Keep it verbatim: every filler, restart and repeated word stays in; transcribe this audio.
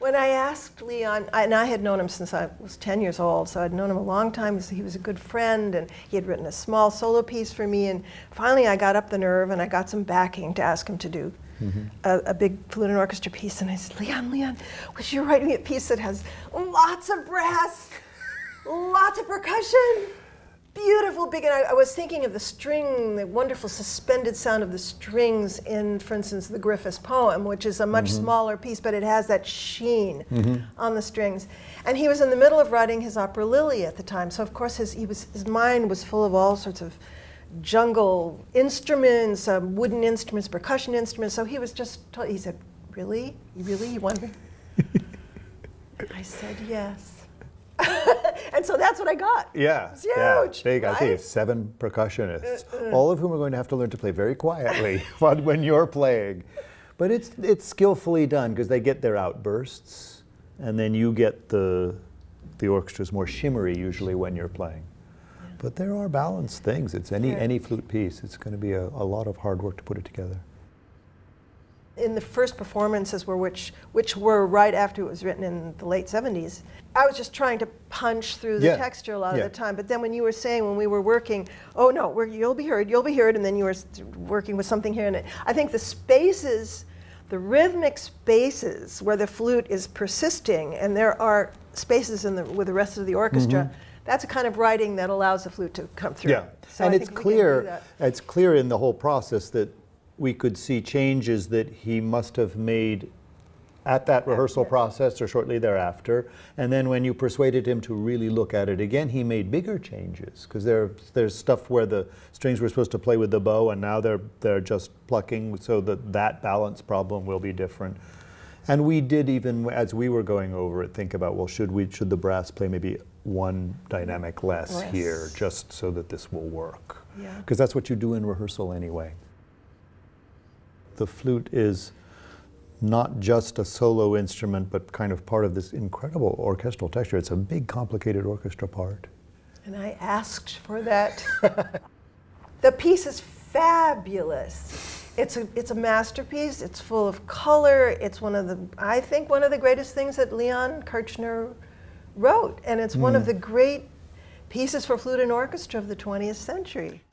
when I asked Leon, and I had known him since I was ten years old, so I'd known him a long time. He was a good friend, and he had written a small solo piece for me, and finally I got up the nerve and I got some backing to ask him to do mm-hmm. a, a big flute and orchestra piece, and I said, Leon, Leon, would you write me a piece that has lots of brass, lots of percussion, beautiful, big, and I, I was thinking of the string, the wonderful suspended sound of the strings in, for instance, the Griffiths poem, which is a much mm-hmm. smaller piece, but it has that sheen mm-hmm. on the strings. And he was in the middle of writing his opera Lily at the time, so of course his, he was, his mind was full of all sorts of jungle instruments, um, wooden instruments, percussion instruments, so he was just, told, he said, really? Really? You want me? I said, yes. And so that's what I got. Yeah, it's huge. Yeah. Big. Right? I think it's seven percussionists, uh, uh. all of whom are going to have to learn to play very quietly when you're playing. But it's it's skillfully done because they get their outbursts, and then you get the the orchestra's more shimmery usually when you're playing. Yeah. But there are balanced things. It's any yeah. any flute piece. It's going to be a, a lot of hard work to put it together. In the first performances, were which which were right after it was written in the late seventies, I was just trying to punch through the yeah. texture a lot yeah. of the time. But then when you were saying, when we were working, oh no, we're, you'll be heard, you'll be heard, and then you were working with something here, and it, I think the spaces, the rhythmic spaces where the flute is persisting, and there are spaces in the with the rest of the orchestra. Mm-hmm. That's a kind of writing that allows the flute to come through. Yeah, so and I it's think clear. It's clear in the whole process that we could see changes that he must have made at that rehearsal process or shortly thereafter. And then when you persuaded him to really look at it again, he made bigger changes, because there, there's stuff where the strings were supposed to play with the bow and now they're, they're just plucking, so that that balance problem will be different. And we did, even as we were going over it, think about, well, should we, should the brass play maybe one dynamic less, less. here, just so that this will work? Yeah. Because that's what you do in rehearsal anyway. The flute is not just a solo instrument, but kind of part of this incredible orchestral texture. It's a big, complicated orchestra part. And I asked for that. The piece is fabulous. It's a, it's a masterpiece. It's full of color. It's one of the, I think, one of the greatest things that Leon Kirchner wrote. And it's mm. one of the great pieces for flute and orchestra of the twentieth century.